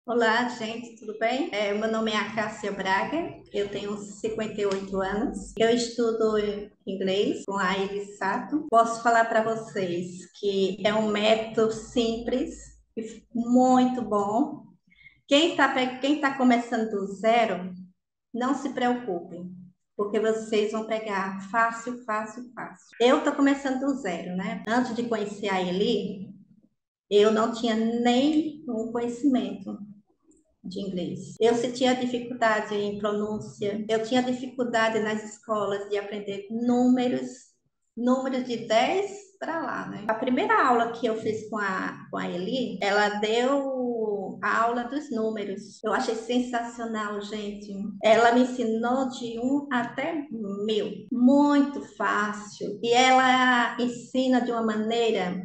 Olá, gente, tudo bem? Meu nome é Acácia Braga, eu tenho 58 anos, eu estudo inglês com a Iris Sato. Posso falar para vocês que é um método simples e muito bom. Quem tá começando do zero, não se preocupem, porque vocês vão pegar fácil, fácil, fácil. Eu estou começando do zero, né? Antes de conhecer a Eli, eu não tinha nenhum conhecimento de inglês. Eu sentia dificuldade em pronúncia, eu tinha dificuldade nas escolas de aprender números de 10 para lá, né? A primeira aula que eu fiz com a Eli, ela deu a aula dos números. Eu achei sensacional, gente. Ela me ensinou de 1 até 1000. Muito fácil. E ela ensina de uma maneira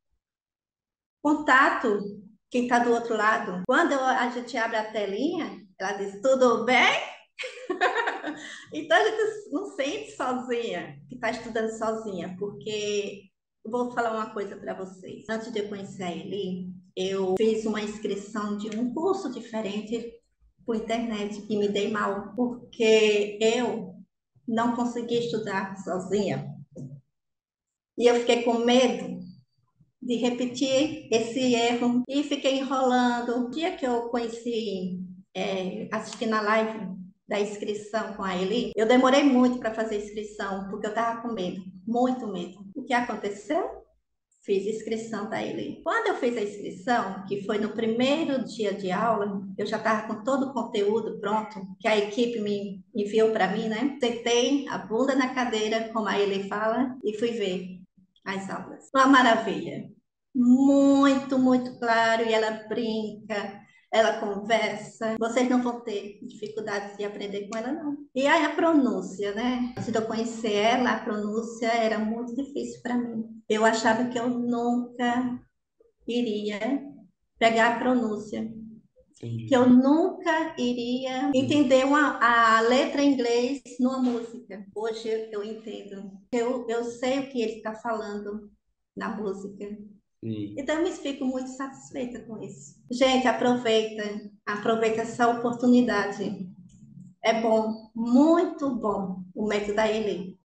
contato, quem está do outro lado. Quando a gente abre a telinha, ela diz, tudo bem? Então a gente não sente sozinha, que está estudando sozinha, porque eu vou falar uma coisa para vocês. Antes de eu conhecer a Eli, eu fiz uma inscrição de um curso diferente por internet e me dei mal, porque eu não consegui estudar sozinha. E eu fiquei com medo de repetir esse erro e fiquei enrolando. O dia que eu conheci, assistindo a live da inscrição com a Eli, eu demorei muito para fazer a inscrição, porque eu estava com medo, muito medo. O que aconteceu? Fiz a inscrição da Eli. Quando eu fiz a inscrição, que foi no primeiro dia de aula, eu já estava com todo o conteúdo pronto, que a equipe me enviou para mim, né? Sentei a bunda na cadeira, como a Eli fala, e fui ver as aulas. Uma maravilha. Muito, muito claro, e ela brinca, ela conversa. Vocês não vão ter dificuldade de aprender com ela, não. E aí a pronúncia, né? Antes de eu conhecer ela, a pronúncia era muito difícil para mim. Eu achava que eu nunca iria pegar a pronúncia, que Entendi. eu nunca iria entender a letra em inglês numa música. Hoje eu entendo. Eu sei o que ele está falando na música. Sim. Então, eu me fico muito satisfeita com isso. Gente, aproveita essa oportunidade. É bom, muito bom o método da Eli.